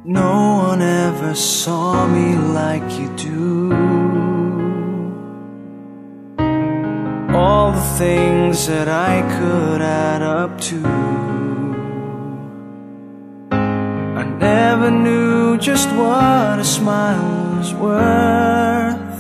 No one ever saw me like you do. All the things that I could add up to, I never knew just what a smile was worth.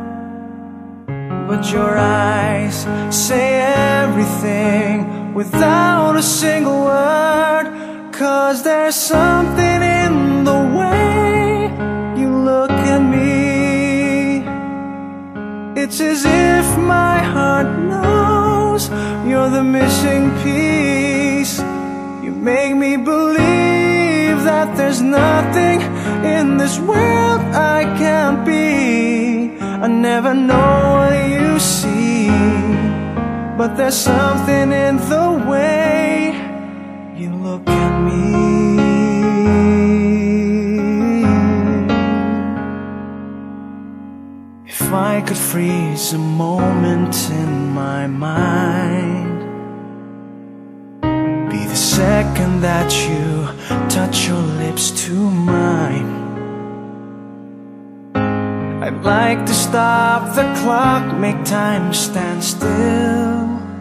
But your eyes say everything without a single word. 'Cause there's something in the way you look at me. It's as if my heart knows you're the missing piece. You make me believe that there's nothing in this world I can't be. I never know what you see, but there's something in the way you look at me. If I could freeze a moment in my mind, be the second that you touch your lips to mine. I'd like to stop the clock, make time stand still.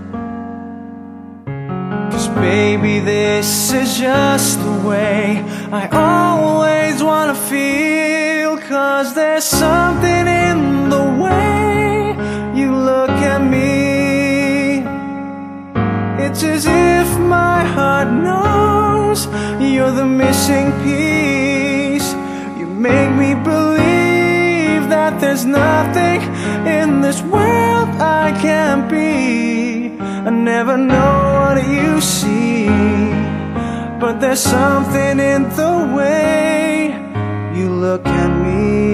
'Cause baby, this is just the way I always wanna feel. 'Cause there's something in the way you look at me. It's as if my heart knows you're the missing piece. You make me believe that there's nothing in this world I can't be. I never know what you see, but there's something in the way you look at me.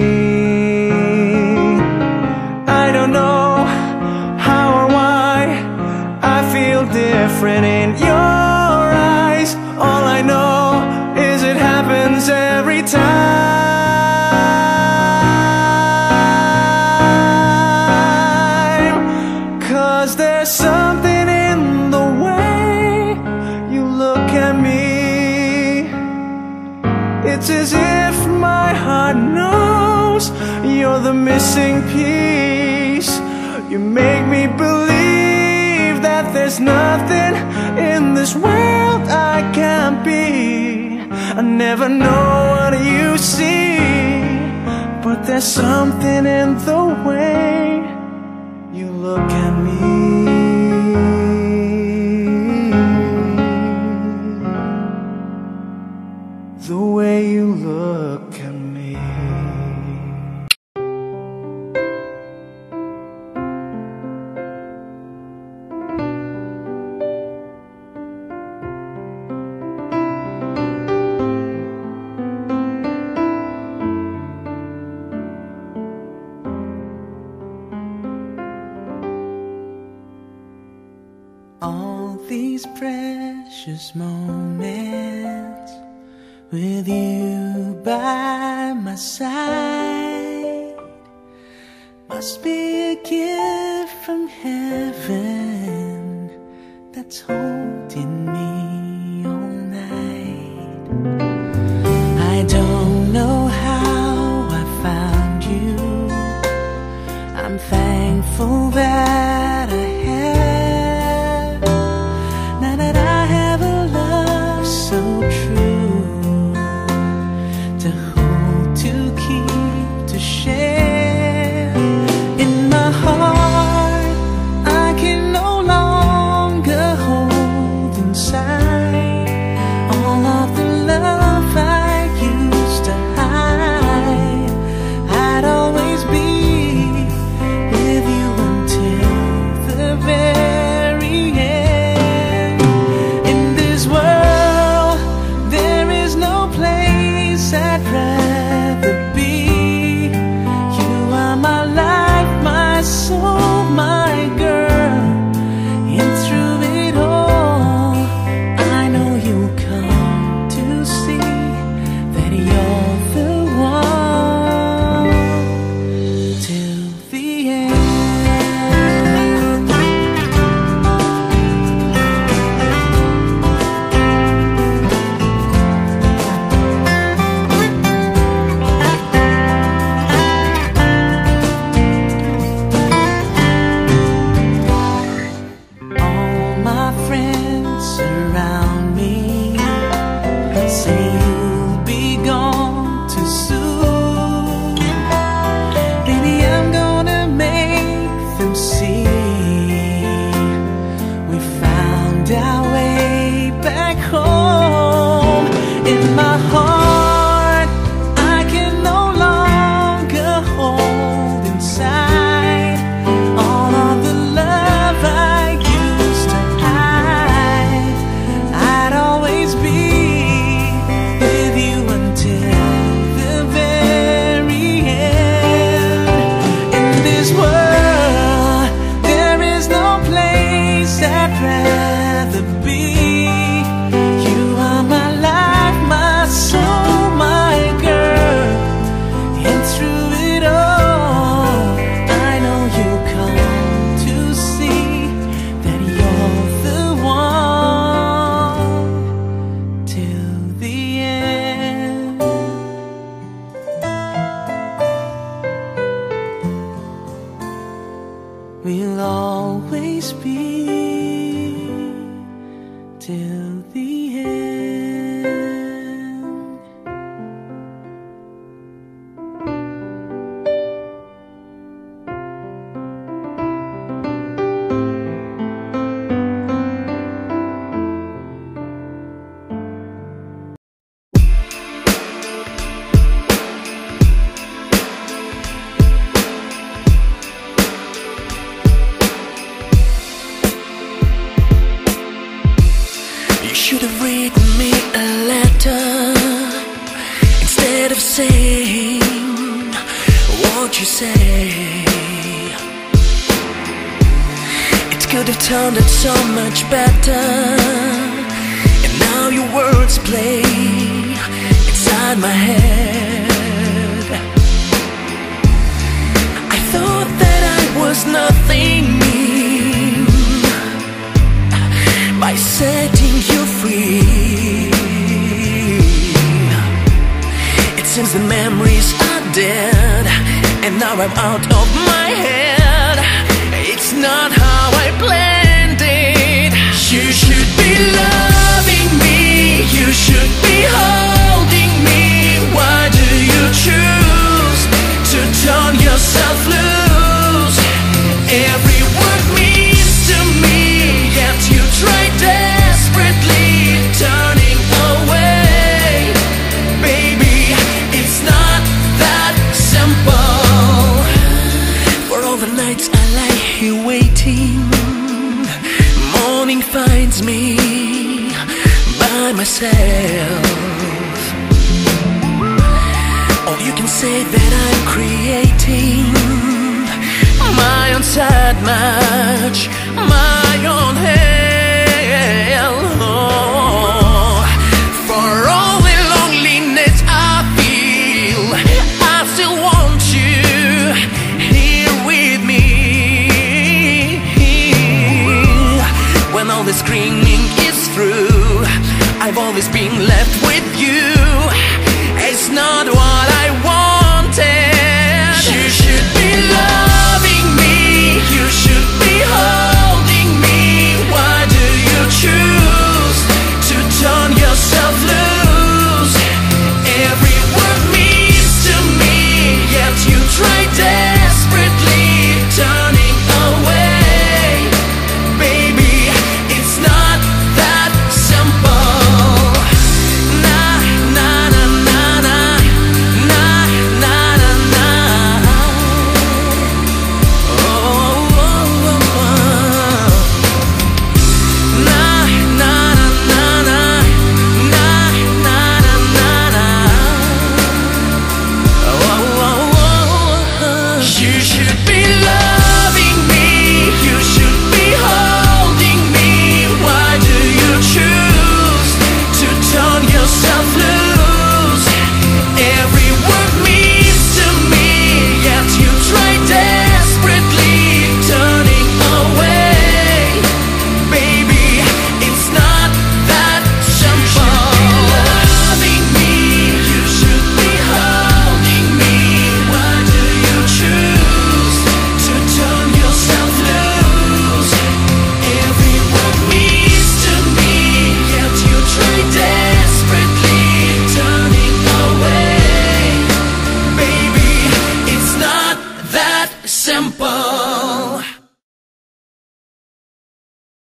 I don't know how or why I feel different in your eyes. All I know is it happens every time. 'Cause there's something in the way you look at me. It's as if my heart knows you're the missing piece. You make me believe that there's nothing in this world I can't be. I never know what you see, but there's something in the way you look at me. The way you look at me. All these precious moments with you by my side must be a gift from heaven that's holding me all night. I don't know how I found you. I'm thankful that I have. Now that I have a love so true, to hold, to keep, to share. In my heart, I can no longer hold inside all of the love I used to hide. I'd always be with you until the very end. In this world, there is no place I'd rather be. You are my life, my soul, my girl. And through it all, I know you'll come to see that you're the one till the end. saying what you say. It could have turned out so much better, and now your words play inside my head. I thought that I was nothing new by setting you free. It seems the memories are dead, and now I'm out of my head. It's not how I planned it. You should be loving me, you should be holding me. Why do you choose to turn yourself loose? Every word means to me, yet you try desperately turning away. Baby, it's not that simple. For all the nights I lie here waiting, morning finds me by myself. Oh, you can say that I'm creating my own sad match, my own hell. Oh, for all the loneliness I feel, I still want you here with me. When all the screaming is through, I've always been left with you.